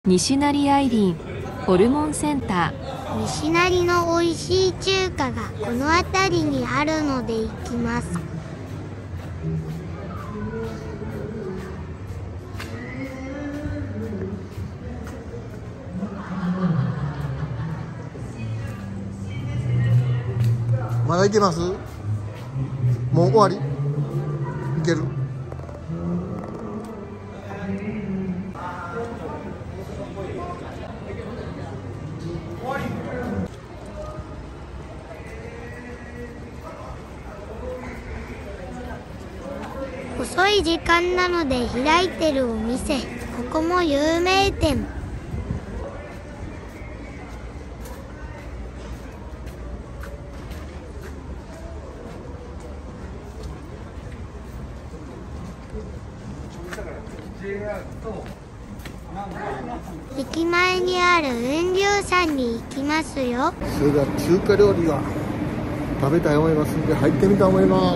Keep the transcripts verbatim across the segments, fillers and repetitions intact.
西成アイリンホルモンセンター。 西成の美味しい中華がこの辺りにあるので行きます。 まだいけます？もう終わり？いける？ 遅い時間なので開いてるお店、ここも有名店。駅前にある雲龍さんに行きますよ。 それでは中華料理が食べたいと思いますので入ってみたいと思います。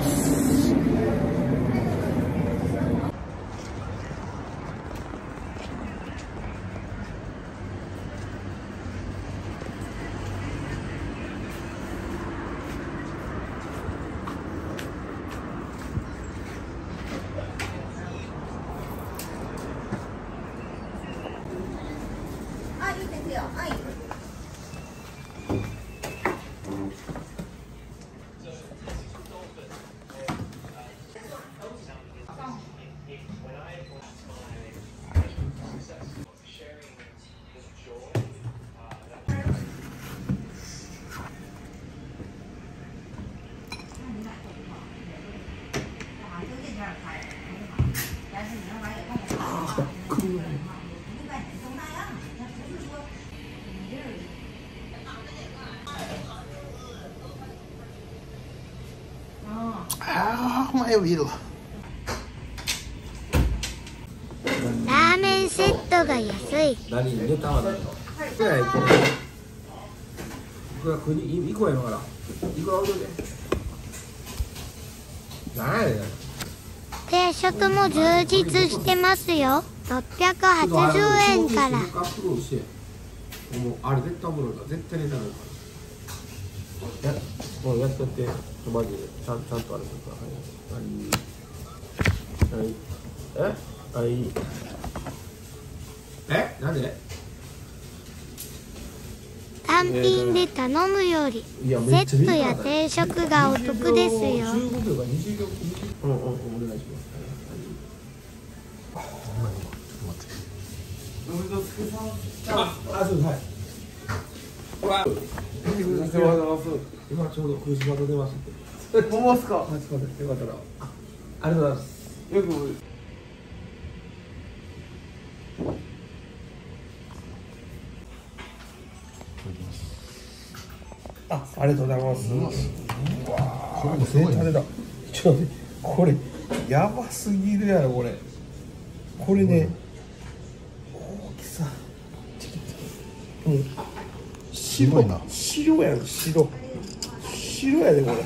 ああ、うまいよビール。 ラーメンセットが安い。 何ネタは何の？いくらいくらいくらいくらやのからいくら置いといて。何やねん。 定食も充実してますよ。ろっぴゃくはちじゅうえんから。 もうあれ絶対おもろいから絶対ネタないから。やもうやっとってマジでちゃんちゃんとあれとかはいはいはいえはいえなんで？ 単品で頼むよりセットや定食がお得ですよ。 じゅうごびょうかにじゅうびょううんうんお願いします。あ、あ、そうです、はい。ほら、今ちょうどクリスマス出ますって。 ほんまっすか。 はい、すみません。よかったら。ありがとうございます。 よく。 あ、ありがとうございます。うわこれもすごいね。ちょっとこれやばすぎるやろこれ。これね、大きさ。うん。白いな。白やん白。白やでこれ。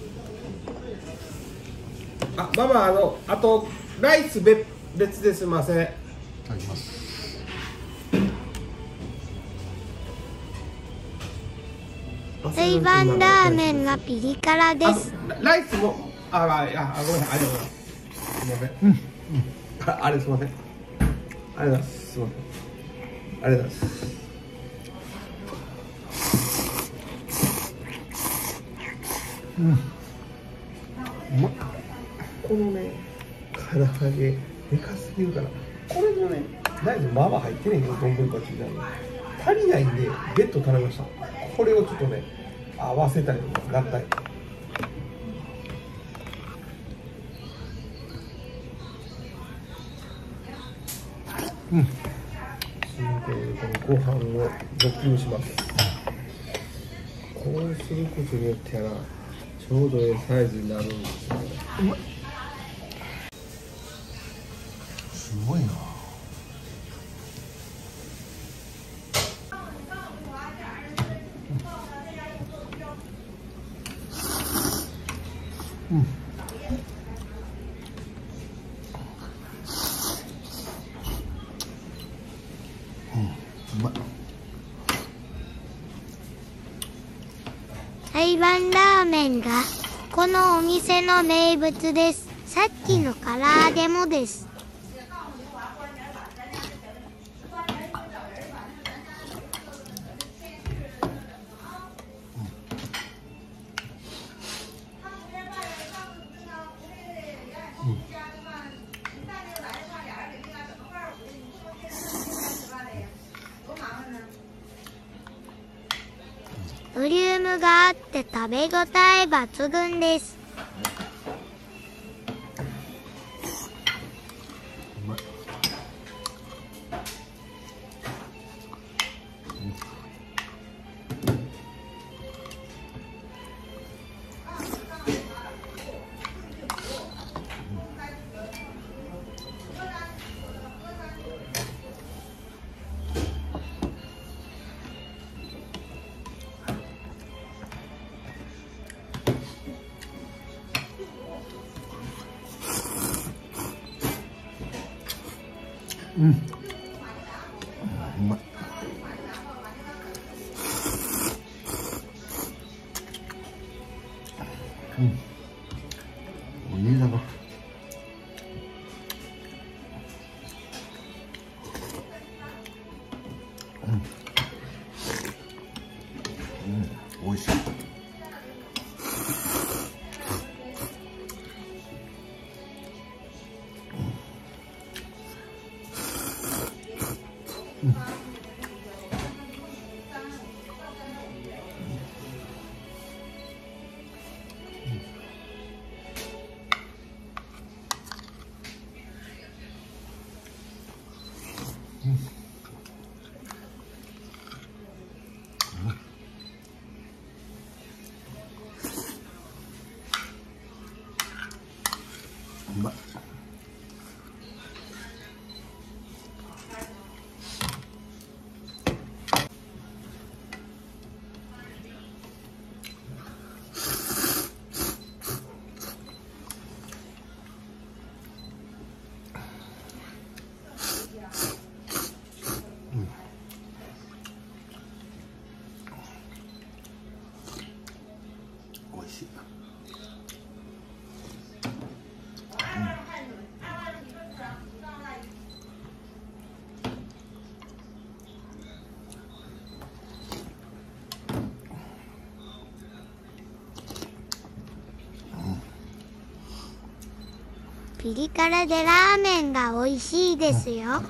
あ、ママあのあとライス別別ですみません。いただきます。 定番ラーメンがピリ辛です。 ライスもあああごめんなさいありがとうございます。すみません。うんうん。ああれすみません。ありがとうございます。すみません。ありがとうございます。 うん。うまっ。 このね唐揚げでかすぎるからこれのねライスまあまあ入ってねえけど丼かちみたいな足りないんで別途頼みました。これをちょっとね合わせたりとか合体。 うん。 このご飯を補給します。こうすることによってやなちょうどいいサイズになるんですよね。 うまい。すごいな。うん。うん。 まい。 台湾ラーメンがこのお店の名物です。さっきの唐揚げもです。ボリュームがあって食べ応え抜群です。 うまい。うん、うまい。うん、おいしいだろ。うん、うん、おいしい。うまい。おいしい。 ピリ辛でラーメンが美味しいですよ。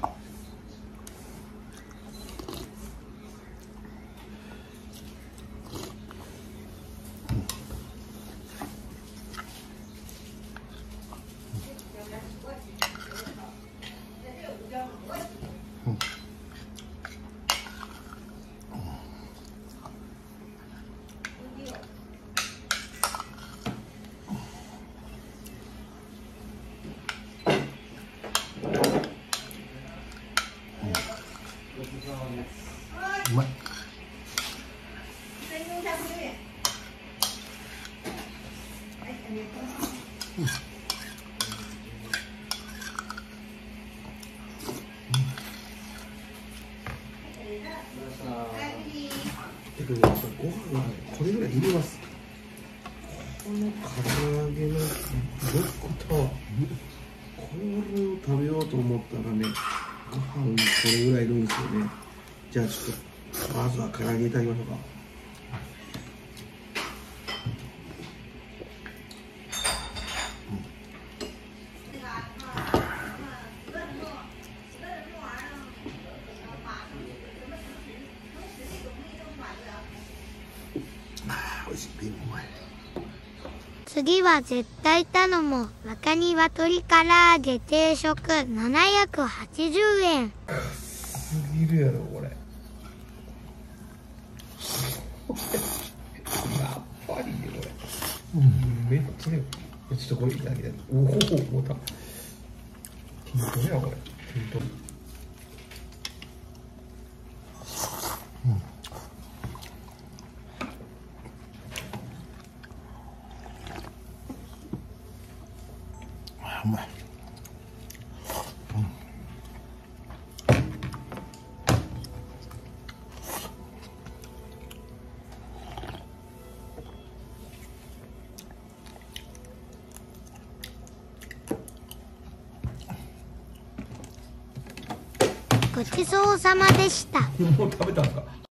うまい。うん、てかね、やっぱりご飯はね、これぐらいいります。この唐揚げのロックと、これを食べようと思ったらね、ご飯これぐらいいるんですよね。じゃあちょっとまずは唐揚げいただきましょうか。おいしい。ビールうまい。 次は絶対頼もう。若鶏唐揚げ定食ななひゃくはちじゅうえん。 すぎるやろこれ。やっぱりねこれ。うん、めっちゃね。ちょっとこれいただきたい。おお、また。筋トレやこれ。筋トレ。うん。うまい。うん。 ごちそうさまでした。 もう食べたんですか。